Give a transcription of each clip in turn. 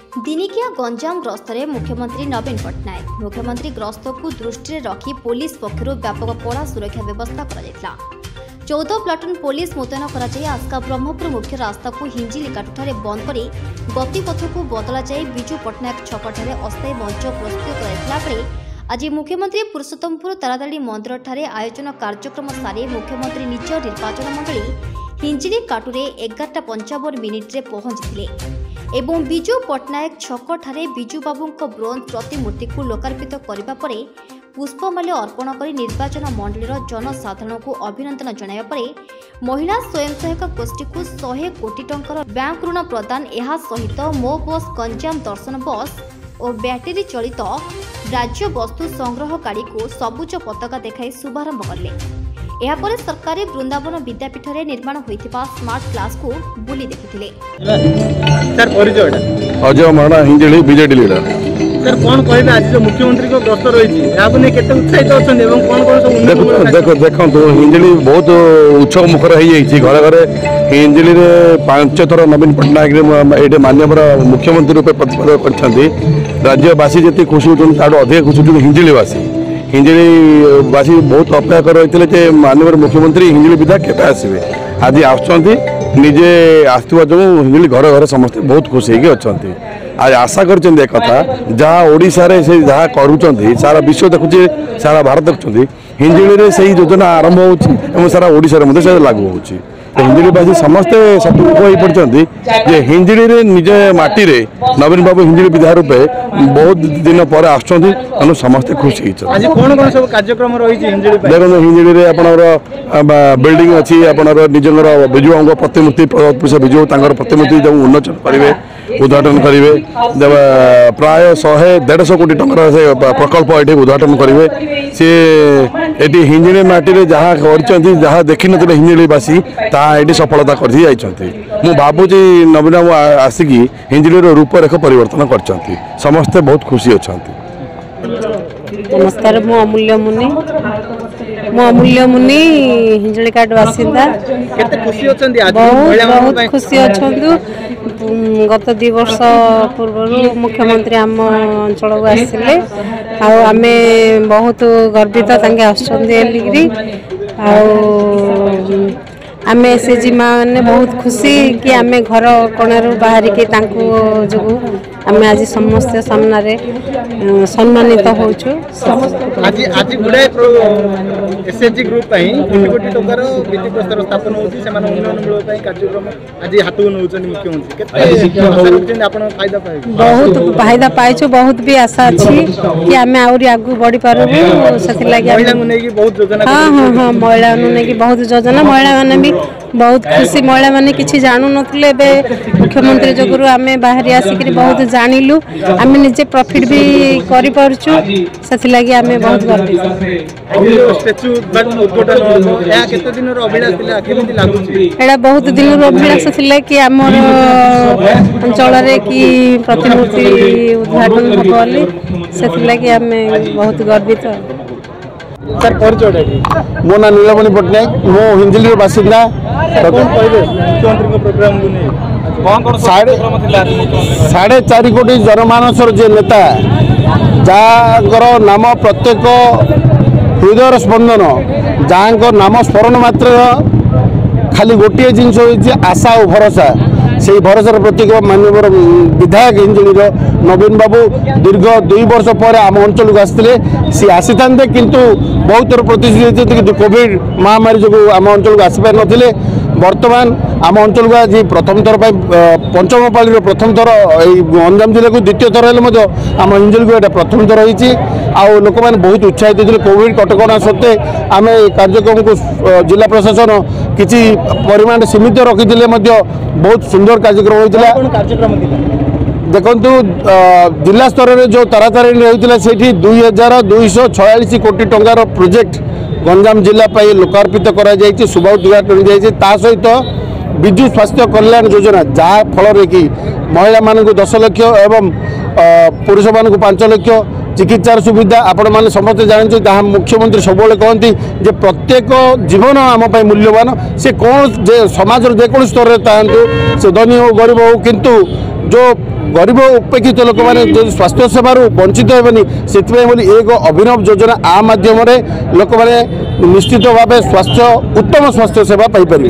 दिनिकिया गंजाम गस्तर मुख्यमंत्री नवीन पट्टनायक मुख्यमंत्री गस्त को दृष्टि रखी पुलिस पक्षर व्यापक कड़ा सुरक्षा व्यवस्था करा 14 प्लाटून पुलिस मुतयन कर आस्का ब्रह्मपुर मुख्य रास्ता को हिंजिली काटुठारे बंद कर गतिपथ को बदला जाए विजु पट्टनायक छकठारे अस्थायी मंच प्रस्तुत कर आज मुख्यमंत्री पुरुषोत्तमपुर ताराताड़ी मंदिर ठारे आयोजन कार्यक्रम सारी मुख्यमंत्री निज निर्वाचन मंडली हिंजिली काटुरे 11:55 पहुंची एवं विजु पट्टनायक छक ठारे विजु बाबूंको ब्रोंज प्रतिमूर्ति को लोकार्पित करने पर पुष्पमाल्य अर्पण कर निर्वाचन मंडलीर जनसाधारण को अभिनंदन जणाया पर महिला स्वयं सहायक गोष्ठी को 100 कोटी टंकार बैंक ऋण प्रदान एहा सहित मो बस गंजाम दर्शन बस और बैटेरी चलित राज्य वस्तु संग्रह गाड़ी को सबुज पताका देखाई शुभारंभ करले। एहापर सरकारी वृंदावन विद्यापीठ में निर्माण होइथिबा स्मार्ट क्लास को बुली देखिथिले। सर परिचय अजय माणा हिंजिली बीजेडी लीडर। सर कौन कहबे आज जो मुख्यमंत्री को गस्त रही याने केते उत्साहित अछन एवं कौन कौन सब देखो देखो हिंजिली बहुत उत्सव मुखर हो जाइए घरे घरे हिंजिली रे 5 थर नवीन पट्टनायक ये माननीय मुख्यमंत्री रूपे प्रतिपादन करछंती राज्यवासी जति खुशी होछन ताडो अधिक खुशी होछन हिंजिलीवासी हिंजिलीवासी बहुत अपेक्षा कर रही माननीय मुख्यमंत्री हिंजिली विधा केते आसबे आज आछंती निजे आसुवा जो हिंजिली घरे घरे समस्त बहुत खुशी होगी अच्छी आज आशा कर कथा जहाँ ओडिशा रे से जहाँ करुँच सारा विश्व देखुचे सारा भारत देखुं हिंजिली से योजना आरंभ हो सारा ओडिशा से लागू हो हिंजिलीवासी समस्ते सतर्क हो पड़ते हिंजिली निजे माटी रे नवीन बाबू हिंजिली विधा रूपे बहुत दिन पर आसुँच समस्ते खुशी कार्यक्रम देखो हिंजिली रे आपणर बिल्डिंग अच्छी आपणर निजर विजु प्रतिमूर्ति विजु प्रतिमूर्ति जो उन्मोचन करेंगे उद्घाटन करेंगे प्राय 100-150 कोटी टंकार से प्रकल्प ये उद्घाटन करेंगे सी ये हिंजिली माटी रे जहाँ कर देखी न हिंजिलीवासी ये सफलता कर भावुची नवीन बाबू आसिकी हिंजिली रूपरेख परिवर्तन कर समस्ते बहुत खुशी अच्छा। नमस्कार मु अमूल्य मुनि हिंजिली काट बासिंदा बहुत खुशी अच्छा गत 2 वर्ष पूर्व मुख्यमंत्री आम अंचल को आसिले आमे बहुत गर्वित आसुरी आम एसएचजी मैंने बहुत खुशी कि आम घर कोणरू बाहर के जो आम आज समस्त सामने सम्मानित होचु। आज आज गुडाए एसएचजी ग्रुप पई कोटी टंकार भित्ति प्रस्तर स्थापन होची से माने उन्नयनमूलक पई कार्यक्रम आज हाथू नउचन मुख्यमंत्री केते आपण फायदा पाइ बहुत फायदा पाइछु बहुत भी आशा अछि कि आम आउरी आगु बढ़ी पारबो सथि लागि महिला को नेकी बहुत योजना हां महिला को नेकी बहुत योजना महिला माने भी बहुत खुशी महिला माने किछि जानू नथिले बे मुख्यमंत्री जगरु आमे बाहरी आसिकरी बहुत जानिलु आमे निजे प्रॉफिट भी करि परछु सथि लागि आमे बहुत गर्वित। स्टैच्यू उद्घाटन या केते दिन रो अभिलाष थिला केमिति लागुची एडा बहुत दिन रो अभिलाष थिला कि हमर अंचल रे कि प्रतिमूर्ति उद्घाटन होबोली सथि लागि आमे बहुत गर्वित। सर परिचय मो ना नीलमणि पट्टनायक मो हिंजिली बासिंदा मुख्यमंत्री प्रोग्राम को नहीं 4.5 कोटी जनमानसर जे नेता जहाँकर नाम प्रत्येक हृदय स्पंदन जहाँ नाम स्मरण मात्र खाली गोटे जिनस आशा और भरोसा से भरोसार प्रतीक माननीय विधायक हिंजिली नवीन बाबू दीर्घ 2 वर्ष पर आम अंचल को आसते सी आसी था किंतु बहुत थर प्रतिश्रुति कि कोविड महामारी जो आम अंचल को आसपार नथिले वर्तमान आम अंचल को आज प्रथम थर पंचम पाली प्रथम थर गंजाम जिला को द्वितीय थर हेल्ले आम हिंजिली को यहाँ प्रथम थर होती लोक मैंने बहुत उत्साहित होते कोविड कटका सत्वे आम कार्यक्रम को जिला प्रशासन किसी परिमाण सीमित रखी बहुत सुंदर कार्यक्रम होता देखु जिला स्तर में जो तारातारिणी होता से 2246 कोटी टंकार प्रोजेक्ट गंजाम जिला लोकार्पित कर शुभ उद्घाटन जा सहित विजु स्वास्थ्य कल्याण योजना जहाँ फल कि महिला मान 10 लाख एवं पुरुष मान 5 लाख चिकित्सार सुविधा आपण मैंने समस्त जानते जहाँ मुख्यमंत्री सब कहती जे प्रत्येक जीवन आम मूल्यवान से कौन समाज जेको स्तर में था से धनी हो गरीब हो किंतु जो गरीब उपेक्षित लोक मैंने जो स्वास्थ्य सेवार वंचित हेनी से एक अभिनव योजना आ माध्यम लोक मैंने निश्चित भाव स्वास्थ्य उत्तम स्वास्थ्य सेवा पाइपर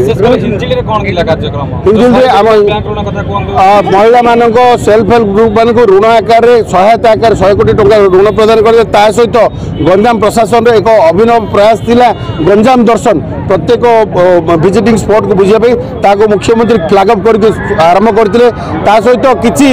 महिला मान सेल्फ हेल्प ग्रुप मान ऋण आकार सहायता आकार 100 कोटी टंका ऋण प्रदान कर सहित गंजाम प्रशासन एक अभिनव प्रयास थिला गंजाम दर्शन प्रत्येक विजिटिंग स्पॉट को बुझाई मुख्यमंत्री फ्लैग अप करके आरंभ करते सहित किसी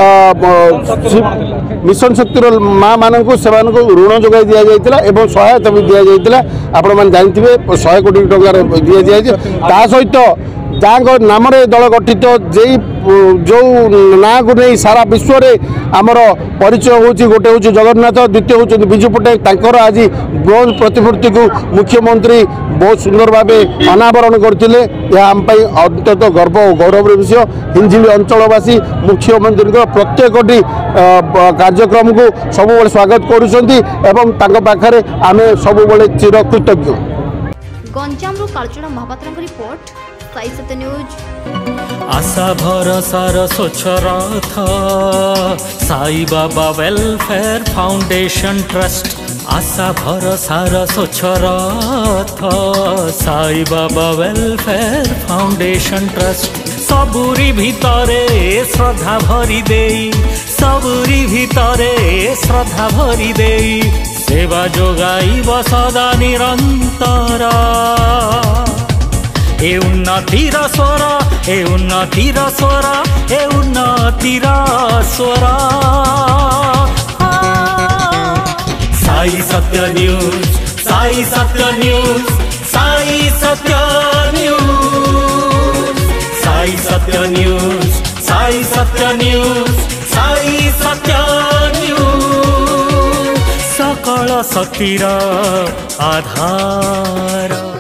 मिशन शक्तिर माँ मानक ऋण जोगाई दि जाता और सहायता भी दि जाता आपण मैंने जानते 100 कोटी टंकार दि जाए सहित जहाँ नाम दल गठित जो ना को नहीं सारा विश्व में आमर परिचय होची गोटे हूँ जगन्नाथ द्वितीय होती विजु पट्टनायक आज ब्रोंज प्रतिमूर्ति को मुख्यमंत्री बहुत सुंदर भाव अनावरण करते आम अत्यंत गर्व और गौरव विषय हिंजिली अंचलवासी मुख्यमंत्री प्रत्येक कार्यक्रम को सब स्वागत करुँचे आम सब चिर कृतज्ञ। Ganjam Kalchuda Mahapatra report Sai Satya news. आशा भरोसार स्वच्छ रथ Sai Baba welfare foundation trust आशा भरोसार स्वच्छ रथ Sai Baba welfare foundation trust सबुरी भितरे श्रद्धा भरी देई सबुरी भितरे श्रद्धा भरी देई सेवा जोगाइब सदा निरंतर ए उन्नतिर स्वर ए उन्नतिर स्वर ए उन्नतिर स्वर Sai Satya news Sai Satya news Sai Satya news Sai Satya news Sai Satya news Sai Satya news सकल शक्तिर आधार।